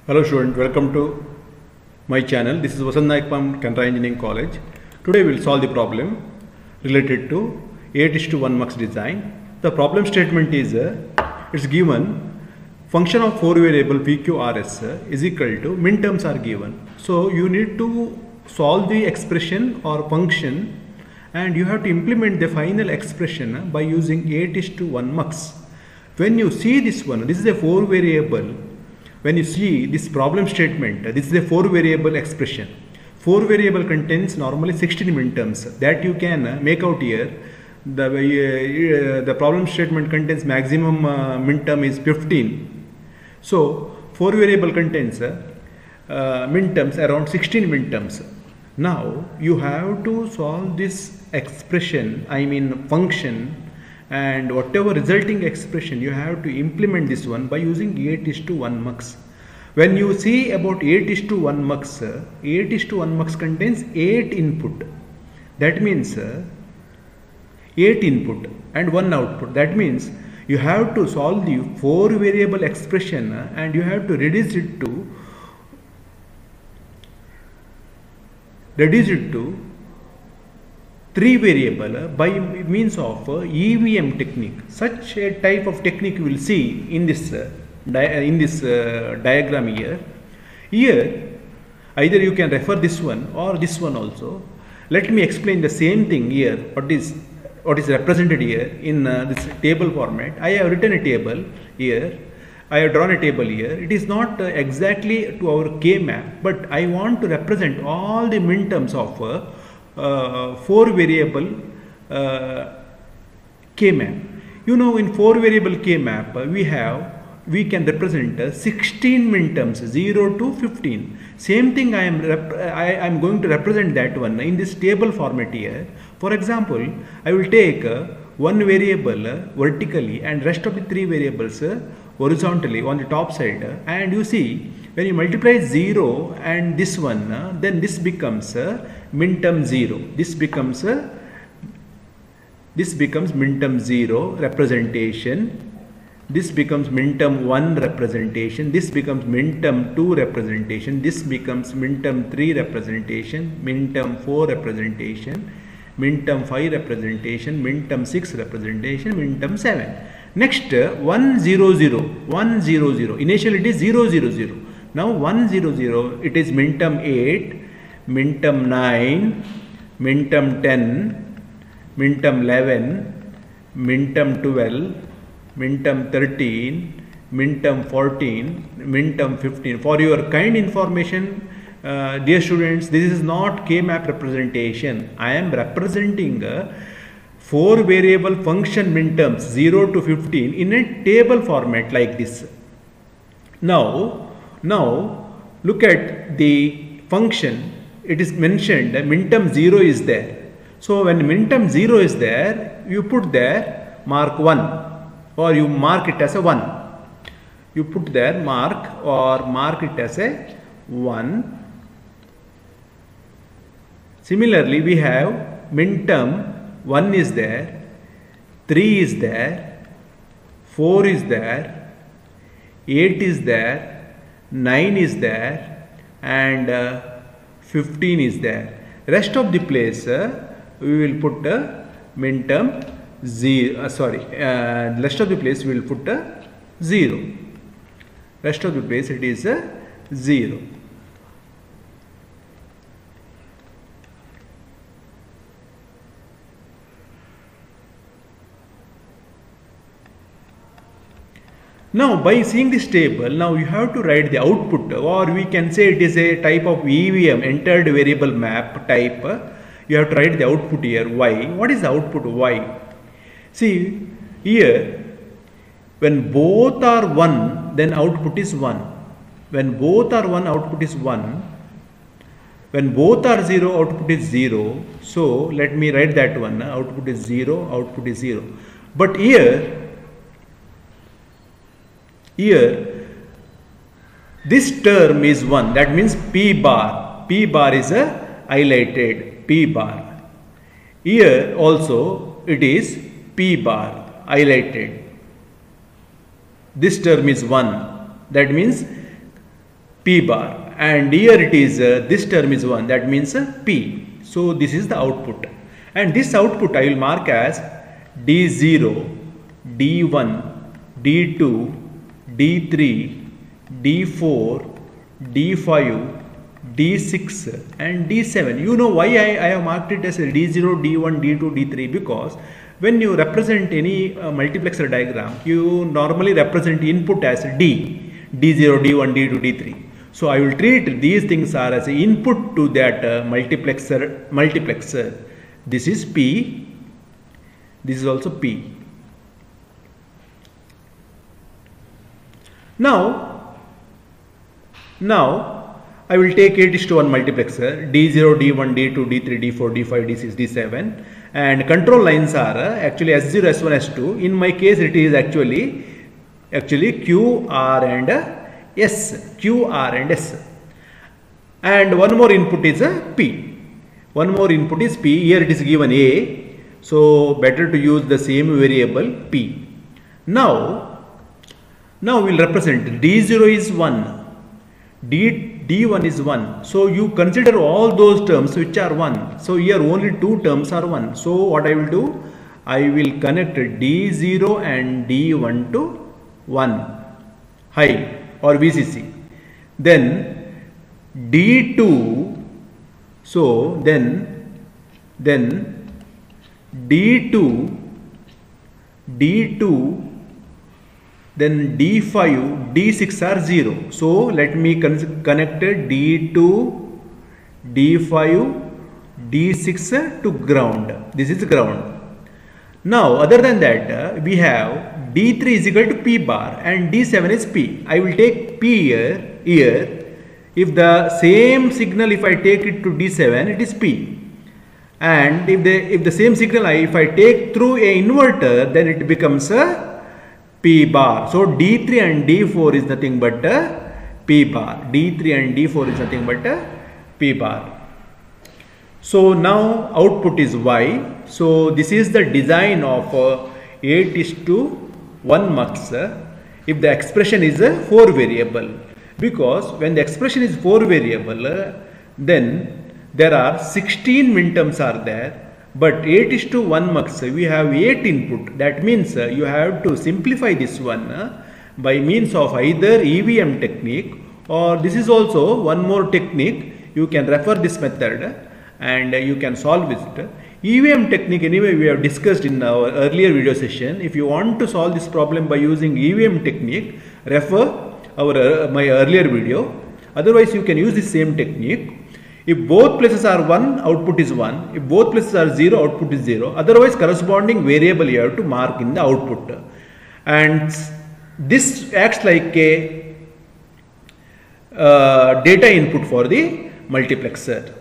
Hello student, welcome to my channel. This is Vasant Naik from Canara Engineering College. Today we will solve the problem related to 8:1 mux design. The problem statement is it's given function of 4 variable PQRS is equal to min terms are given. So you need to solve the expression or function and you have to implement the final expression by using 8:1 mux. When you see this one, this is a 4 variable. When you see this problem statement, this is a 4 variable expression. 4 variable contains normally 16 min terms that you can make out here. The problem statement contains maximum min term is 15. So 4 variable contains min terms around 16 min terms. Now you have to solve this expression, I mean function, and whatever resulting expression you have to implement this one by using 8:1 mux. When you see about 8:1 mux, 8:1 mux contains 8 input. That means 8 input and 1 output. That means you have to solve the 4 variable expression and you have to reduce it to 3 variable by means of EVM technique. Such a type of technique you will see in this diagram here. Here either you can refer this one or this one also. Let me explain the same thing here. What is represented here in this table format. I have written a table here. I have drawn a table here. It is not exactly to our K map, but I want to represent all the min terms of 4 variable K map. You know, in 4 variable K map we can represent 16 min terms 0 to 15. Same thing I am going to represent that one in this table format here. For example, I will take one variable vertically and rest of the 3 variables horizontally on the top side, and you see when you multiply 0 and this one, then this becomes min term 0. This becomes min term 0 representation. This becomes min term 1 representation. This becomes min term 2 representation. This becomes min term 3 representation. Min term 4 representation. Min term 5 representation. Min term 6 representation. Min term 7. Next 1 0 0 1 0 0. Initially it is 0 0 0. Now 1 0 0 it is min term 8, min term 9, min term 10, min term 11, min term 12, min term 13, min term 14, min term 15. For your kind information, dear students, this is not K map representation. I am representing 4 variable function min terms 0 to 15 in a table format like this. Now look at the function. It is mentioned that min term 0 is there. So when min term 0 is there, you put there mark 1 or you mark it as a 1. You put there mark or mark it as a 1. Similarly, we have min term 1 is there, 3 is there, 4 is there, 8 is there, 9 is there, and 15 is there. Rest of the place we will put min term 0. Rest of the place we will put 0. Rest of the place it is 0. Now by seeing this table, now you have to write the output, or we can say it is a type of EVM, entered variable map type. You have to write the output here, Y. What is the output Y? See here, when both are 1, then output is 1. When both are 1, output is 1. When both are 0, output is 0. So let me write that one, output is 0, output is 0. But here this term is 1, that means P bar. P bar is highlighted, P bar. Here also it is P bar highlighted. This term is 1, that means P bar, and here it is this term is 1, that means P. So this is the output, and this output I will mark as D0, D1, D2, D3, D4, D5, D6 and D7. You know why I have marked it as a D0, D1, D2, D3? Because when you represent any multiplexer diagram, you normally represent input as D, D0, D1, D2, D3. So I will treat these things are as an input to that multiplexer. This is P, this is also P. Now I will take 8:1 multiplexer, D0, D1, D2, D3, D4, D5, D6, D7, and control lines are actually S0, S1, S2. In my case it is actually Q, R and S, Q, R and S. And one more input is P. One more input is P. Here it is given A. So better to use the same variable P. Now we will represent D0 is 1. D1 is 1. So you consider all those terms which are 1. So here only 2 terms are 1. So what I will do? I will connect D0 and D1 to 1 high or VCC. Then D2. So then D2, then D5, D6 are 0. So let me connect D2, D5, D6 to ground. This is ground. Now other than that we have D3 is equal to P bar and D7 is P. I will take P here. If the same signal, if I take it to D7, it is P. And if the same signal if I take through a inverter, then it becomes a P bar. So D3 and D4 is nothing but P bar. D3 and D4 is nothing but P bar. So now output is Y. So this is the design of 8:1 mux if the expression is a 4 variable. Because when the expression is 4 variable, then there are 16 minterms are there. But 8:1 mux, we have 8 input. That means you have to simplify this one by means of either EVM technique, or this is also one more technique. You can refer this method and you can solve it. EVM technique anyway we have discussed in our earlier video session. If you want to solve this problem by using EVM technique, refer my earlier video. Otherwise you can use the same technique. If both places are 1, output is 1. If both places are 0, output is 0. Otherwise, corresponding variable you have to mark in the output. And this acts like a data input for the multiplexer.